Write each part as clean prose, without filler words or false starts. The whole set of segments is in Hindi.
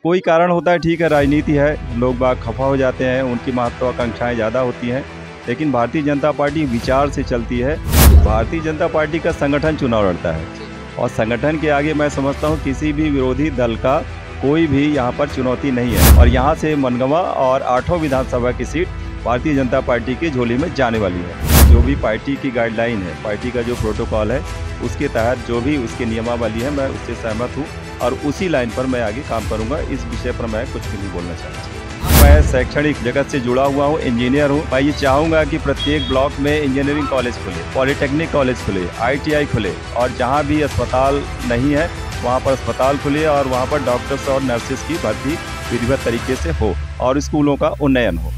कोई कारण होता है, ठीक है, राजनीति है, लोग बाग खफा हो जाते हैं, उनकी महत्वाकांक्षाएं ज़्यादा होती हैं, लेकिन भारतीय जनता पार्टी विचार से चलती है। भारतीय जनता पार्टी का संगठन चुनाव लड़ता है और संगठन के आगे मैं समझता हूँ किसी भी विरोधी दल का कोई भी यहाँ पर चुनौती नहीं है। और यहाँ से मनगवा और 8 विधानसभा की सीट भारतीय जनता पार्टी की झोली में जाने वाली है। जो भी पार्टी की गाइडलाइन है, पार्टी का जो प्रोटोकॉल है, उसके तहत जो भी उसकी नियमावली है, मैं उससे सहमत हूँ और उसी लाइन पर मैं आगे काम करूँगा। इस विषय पर मैं कुछ भी नहीं बोलना चाहता। मैं शैक्षणिक जगत से जुड़ा हुआ हूँ, इंजीनियर हूँ। मैं ये चाहूँगा कि प्रत्येक ब्लॉक में इंजीनियरिंग कॉलेज खुले, पॉलिटेक्निक कॉलेज खुले, ITI खुले और जहाँ भी अस्पताल नहीं है वहाँ पर अस्पताल खुले और वहाँ पर डॉक्टर्स और नर्सेज की भर्ती विधिवत तरीके से हो और स्कूलों का उन्नयन हो।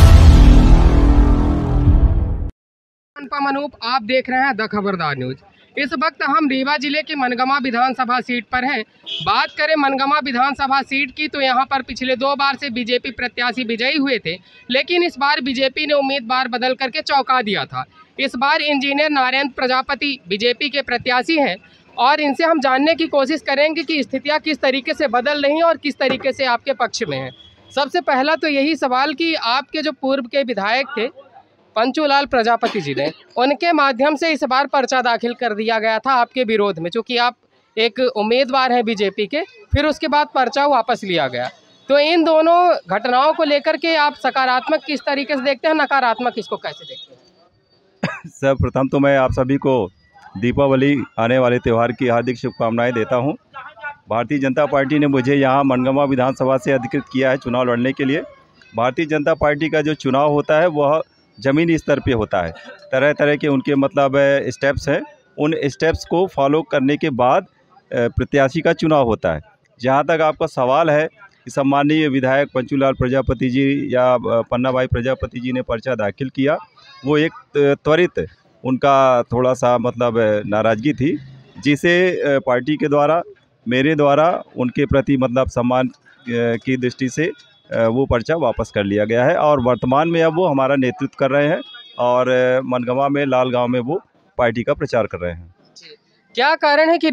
अनूप, आप देख रहे हैं द खबरदार न्यूज। इस वक्त हम रीवा जिले की मनगवा विधानसभा सीट पर हैं। बात करें मनगवा विधानसभा सीट की तो यहां पर पिछले 2 बार से बीजेपी प्रत्याशी विजयी हुए थे, लेकिन इस बार बीजेपी ने उम्मीदवार बदल करके चौंका दिया था। इस बार इंजीनियर नारायण प्रजापति बीजेपी के प्रत्याशी हैं और इनसे हम जानने की कोशिश करेंगे कि स्थितियाँ किस तरीके से बदल रही हैं और किस तरीके से आपके पक्ष में हैं। सबसे पहला तो यही सवाल कि आपके जो पूर्व के विधायक थे पंचूलाल प्रजापति जी ने, उनके माध्यम से इस बार पर्चा दाखिल कर दिया गया था आपके विरोध में, चूँकि आप एक उम्मीदवार हैं बीजेपी के, फिर उसके बाद पर्चा वापस लिया गया। तो इन दोनों घटनाओं को लेकर के आप सकारात्मक किस तरीके से देखते हैं, नकारात्मक इसको कैसे देखते हैं? सर्वप्रथम तो मैं आप सभी को दीपावली आने वाले त्यौहार की हार्दिक शुभकामनाएं देता हूं। भारतीय जनता पार्टी ने मुझे यहां मनगवा विधानसभा से अधिकृत किया है चुनाव लड़ने के लिए। भारतीय जनता पार्टी का जो चुनाव होता है वह ज़मीनी स्तर पे होता है। तरह तरह के उनके मतलब स्टेप्स हैं, उन स्टेप्स को फॉलो करने के बाद प्रत्याशी का चुनाव होता है। जहाँ तक आपका सवाल है कि सम्माननीय विधायक पंचूलाल प्रजापति जी या पन्ना भाई प्रजापति जी ने पर्चा दाखिल किया, वो एक त्वरित उनका थोड़ा सा मतलब नाराज़गी थी, जिसे पार्टी के द्वारा मेरे द्वारा उनके प्रति मतलब सम्मान की दृष्टि से वो पर्चा वापस कर लिया गया है और वर्तमान में अब वो हमारा नेतृत्व कर रहे हैं और मनगवा में लाल गांव में वो पार्टी का प्रचार कर रहे हैं। क्या कारण है कि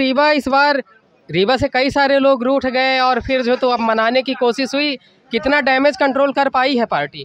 रीवा से कई सारे लोग रूठ गए और फिर जो तो अब मनाने की कोशिश हुई, कितना डैमेज कंट्रोल कर पाई है पार्टी?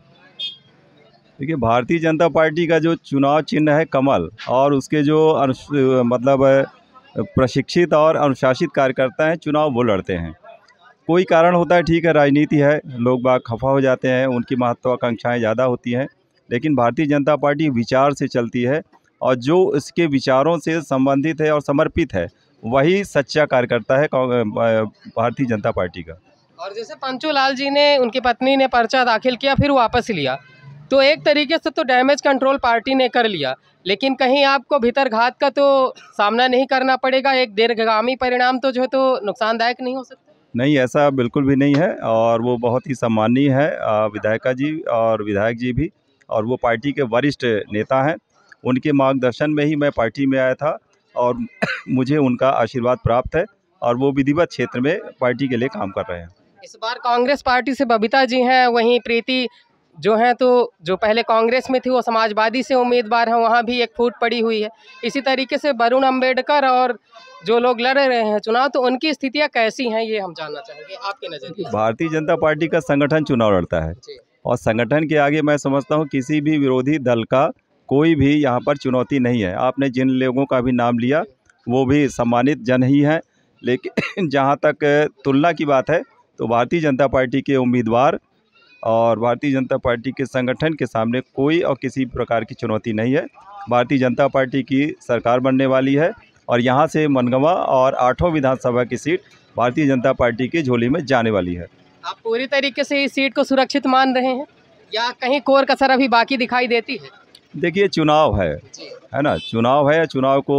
देखिए, भारतीय जनता पार्टी का जो चुनाव चिन्ह है कमल और उसके जो मतलब प्रशिक्षित और अनुशासित कार्यकर्ता हैं, चुनाव वो लड़ते हैं। कोई कारण होता है, ठीक है, राजनीति है, लोग बाग खफा हो जाते हैं, उनकी महत्वाकांक्षाएं ज़्यादा होती हैं, लेकिन भारतीय जनता पार्टी विचार से चलती है और जो इसके विचारों से संबंधित है और समर्पित है वही सच्चा कार्यकर्ता है भारतीय जनता पार्टी का। और जैसे पंचूलाल जी ने, उनकी पत्नी ने पर्चा दाखिल किया फिर वापस लिया, तो एक तरीके से तो डैमेज कंट्रोल पार्टी ने कर लिया, लेकिन कहीं आपको भीतर घात का तो सामना नहीं करना पड़ेगा? एक दीर्घगामी परिणाम तो जो है तो नुकसानदायक नहीं हो सकता? नहीं, ऐसा बिल्कुल भी नहीं है और वो बहुत ही सम्मानीय है विधायिका जी और विधायक जी भी, और वो पार्टी के वरिष्ठ नेता हैं। उनके मार्गदर्शन में ही मैं पार्टी में आया था और मुझे उनका आशीर्वाद प्राप्त है और वो विधिवत क्षेत्र में पार्टी के लिए काम कर रहे हैं। इस बार कांग्रेस पार्टी से बबीता जी हैं, वहीं प्रीति जो हैं तो जो पहले कांग्रेस में थी वो समाजवादी से उम्मीदवार हैं, वहाँ भी एक फूट पड़ी हुई है। इसी तरीके से वरुण अम्बेडकर और जो लोग लड़ रहे हैं चुनाव, तो उनकी स्थितियाँ कैसी हैं ये हम जानना चाहेंगे आपके नज़रिए। भारतीय जनता पार्टी का संगठन चुनाव लड़ता है और संगठन के आगे मैं समझता हूँ किसी भी विरोधी दल का कोई भी यहाँ पर चुनौती नहीं है। आपने जिन लोगों का भी नाम लिया वो भी सम्मानित जन ही हैं, लेकिन जहाँ तक तुलना की बात है तो भारतीय जनता पार्टी के उम्मीदवार और भारतीय जनता पार्टी के संगठन के सामने कोई और किसी प्रकार की चुनौती नहीं है। भारतीय जनता पार्टी की सरकार बनने वाली है और यहाँ से मनगवा और 8 विधानसभा की सीट भारतीय जनता पार्टी की झोली में जाने वाली है। आप पूरी तरीके से इस सीट को सुरक्षित मान रहे हैं या कहीं कोर कसर अभी बाकी दिखाई देती है? देखिए, चुनाव है ना, चुनाव है, चुनाव को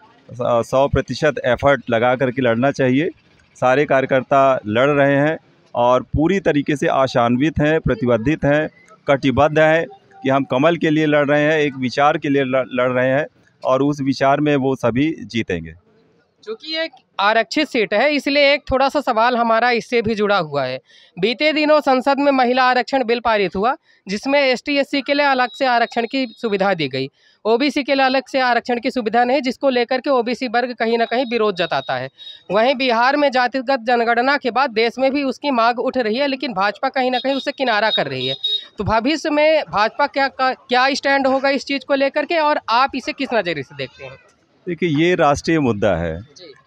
100% एफर्ट लगा करके लड़ना चाहिए। सारे कार्यकर्ता लड़ रहे हैं और पूरी तरीके से आशान्वित हैं, प्रतिबद्धित हैं, कटिबद्ध हैं कि हम कमल के लिए लड़ रहे हैं, एक विचार के लिए लड़ रहे हैं और उस विचार में वो सभी जीतेंगे। क्योंकि एक आरक्षित सीट है, इसलिए एक थोड़ा सा सवाल हमारा इससे भी जुड़ा हुआ है। बीते दिनों संसद में महिला आरक्षण बिल पारित हुआ, जिसमें ST SC के लिए अलग से आरक्षण की सुविधा दी गई। ओबीसी के लिए अलग से आरक्षण की सुविधा नहीं, जिसको लेकर के ओबीसी वर्ग कहीं ना कहीं विरोध जताता है। वहीं बिहार में जातिगत जनगणना के बाद देश में भी उसकी मांग उठ रही है, लेकिन भाजपा कहीं ना कहीं उसे किनारा कर रही है। तो भविष्य में भाजपा क्या स्टैंड होगा इस चीज़ को लेकर के, और आप इसे किस नज़रिए से देखते हैं? देखिए, ये राष्ट्रीय मुद्दा है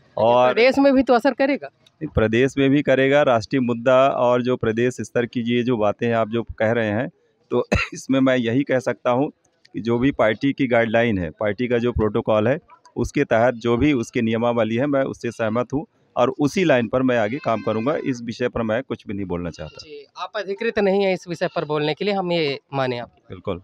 और प्रदेश में भी तो असर करेगा। प्रदेश में भी करेगा, राष्ट्रीय मुद्दा। और जो प्रदेश स्तर की ये जो बातें हैं आप जो कह रहे हैं, तो इसमें मैं यही कह सकता हूँ कि जो भी पार्टी की गाइडलाइन है, पार्टी का जो प्रोटोकॉल है, उसके तहत जो भी उसकी नियमावली है, मैं उससे सहमत हूँ और उसी लाइन पर मैं आगे काम करूँगा। इस विषय पर मैं कुछ भी नहीं बोलना चाहता। जी, आप अधिकृत नहीं है इस विषय पर बोलने के लिए, हम ये माने आप। बिल्कुल।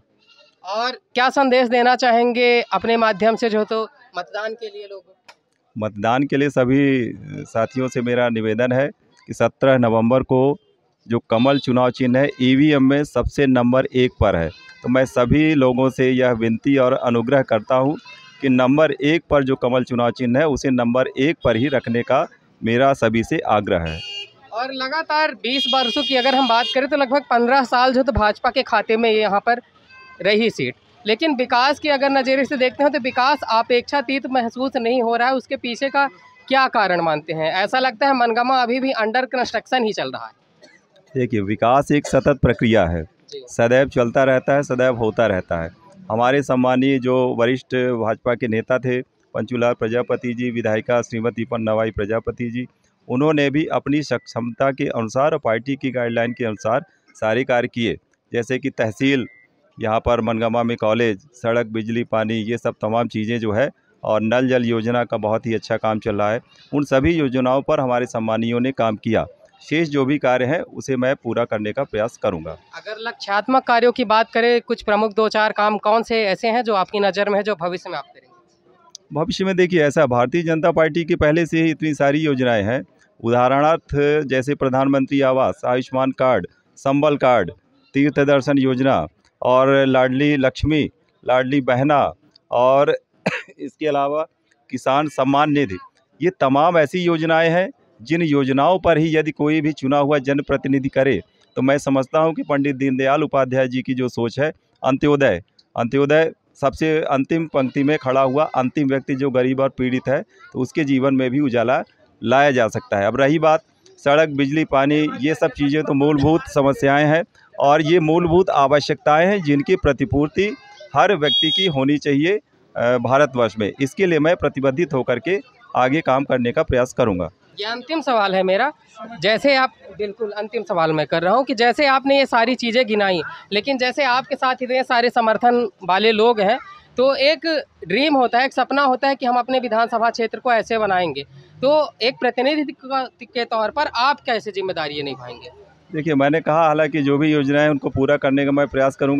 और क्या संदेश देना चाहेंगे अपने माध्यम से जो तो मतदान के लिए लोगों? मतदान के लिए सभी साथियों से मेरा निवेदन है कि 17 नवंबर को जो कमल चुनाव चिन्ह है ईवीएम में सबसे नंबर 1 पर है। तो मैं सभी लोगों से यह विनती और अनुग्रह करता हूं कि नंबर 1 पर जो कमल चुनाव चिन्ह है उसे नंबर 1 पर ही रखने का मेरा सभी से आग्रह है। और लगातार 20 वर्षों की अगर हम बात करें तो लगभग 15 साल जो तो भाजपा के खाते में यहाँ पर रही सीट, लेकिन विकास की अगर नज़रिए से देखते हैं तो विकास अपेक्षातीत महसूस नहीं हो रहा है। उसके पीछे का क्या कारण मानते हैं? ऐसा लगता है मनगमा अभी भी अंडर कंस्ट्रक्शन ही चल रहा है। देखिए, विकास एक सतत प्रक्रिया है, सदैव चलता रहता है, सदैव होता रहता है। हमारे सम्मानीय जो वरिष्ठ भाजपा के नेता थे पंचूलाल प्रजापति जी, विधायिका श्रीमती पन्नाबाई प्रजापति जी, उन्होंने भी अपनी सक्षमता के अनुसार और पार्टी की गाइडलाइन के अनुसार सारे कार्य किए। जैसे कि तहसील, यहाँ पर मनगमा में कॉलेज, सड़क, बिजली, पानी, ये सब तमाम चीज़ें जो है, और नल जल योजना का बहुत ही अच्छा काम चल रहा है। उन सभी योजनाओं पर हमारे सम्मानियों ने काम किया। शेष जो भी कार्य हैं उसे मैं पूरा करने का प्रयास करूंगा। अगर लक्ष्यात्मक कार्यों की बात करें, कुछ प्रमुख 2-4 काम कौन से ऐसे हैं जो आपकी नज़र में है जो भविष्य में आप करेंगे? भविष्य में देखिए, ऐसा भारतीय जनता पार्टी की पहले से ही इतनी सारी योजनाएं हैं। उदाहरणार्थ जैसे प्रधानमंत्री आवास, आयुष्मान कार्ड, संबल कार्ड, तीर्थ दर्शन योजना और लाडली लक्ष्मी, लाडली बहना, और इसके अलावा किसान सम्मान निधि, ये तमाम ऐसी योजनाएं हैं जिन योजनाओं पर ही यदि कोई भी चुना हुआ जनप्रतिनिधि करे तो मैं समझता हूं कि पंडित दीनदयाल उपाध्याय जी की जो सोच है, अंत्योदय, अंत्योदय सबसे अंतिम पंक्ति में खड़ा हुआ अंतिम व्यक्ति जो गरीब और पीड़ित है, तो उसके जीवन में भी उजाला लाया जा सकता है। अब रही बात सड़क, बिजली, पानी, ये सब चीज़ें तो मूलभूत समस्याएं हैं और ये मूलभूत आवश्यकताएं हैं जिनकी प्रतिपूर्ति हर व्यक्ति की होनी चाहिए भारतवर्ष में। इसके लिए मैं प्रतिबद्धित होकर के आगे काम करने का प्रयास करूंगा। ये अंतिम सवाल है मेरा, जैसे आप, बिल्कुल अंतिम सवाल मैं कर रहा हूँ कि जैसे आपने ये सारी चीज़ें गिनाई, लेकिन जैसे आपके साथ इतने सारे समर्थन वाले लोग हैं, तो एक ड्रीम होता है, एक सपना होता है कि हम अपने विधानसभा क्षेत्र को ऐसे बनाएंगे, तो एक प्रतिनिधि के तौर पर आप कैसे जिम्मेदारी निभाएंगे? देखिए, मैंने कहा हालांकि जो भी योजनाएं हैं उनको पूरा करने का मैं प्रयास करूंगा,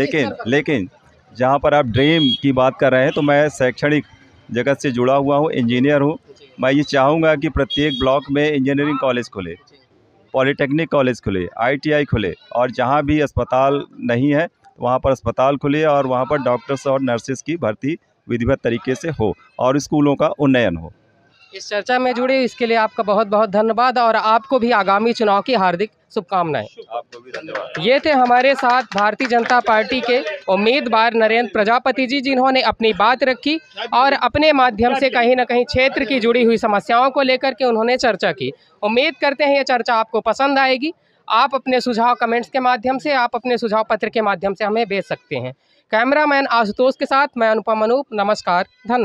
लेकिन जहां पर आप ड्रीम की बात कर रहे हैं तो मैं शैक्षणिक जगत से जुड़ा हुआ हूं, इंजीनियर हूं। मैं ये चाहूँगा कि प्रत्येक ब्लॉक में इंजीनियरिंग कॉलेज खुले, पॉलिटेक्निक कॉलेज खुले, ITI खुले, और जहाँ भी अस्पताल नहीं है वहाँ पर अस्पताल खुले और वहाँ पर डॉक्टर्स और नर्सेस की भर्ती विधिवत तरीके से हो और स्कूलों का उन्नयन हो। इस चर्चा में जुड़े इसके लिए आपका बहुत बहुत धन्यवाद और आपको भी आगामी चुनाव की हार्दिक शुभकामनाएं। आपको भी धन्यवाद। ये थे हमारे साथ भारतीय जनता पार्टी के उम्मीदवार नरेंद्र प्रजापति जी, जिन्होंने अपनी बात रखी और अपने माध्यम से कहीं ना कहीं क्षेत्र की जुड़ी हुई समस्याओं को लेकर के उन्होंने चर्चा की। उम्मीद करते हैं ये चर्चा आपको पसंद आएगी। आप अपने सुझाव कमेंट्स के माध्यम से, आप अपने सुझाव पत्र के माध्यम से हमें भेज सकते हैं। कैमरामैन आशुतोष के साथ मैं अनुपम अनूप, नमस्कार, धन्यवाद।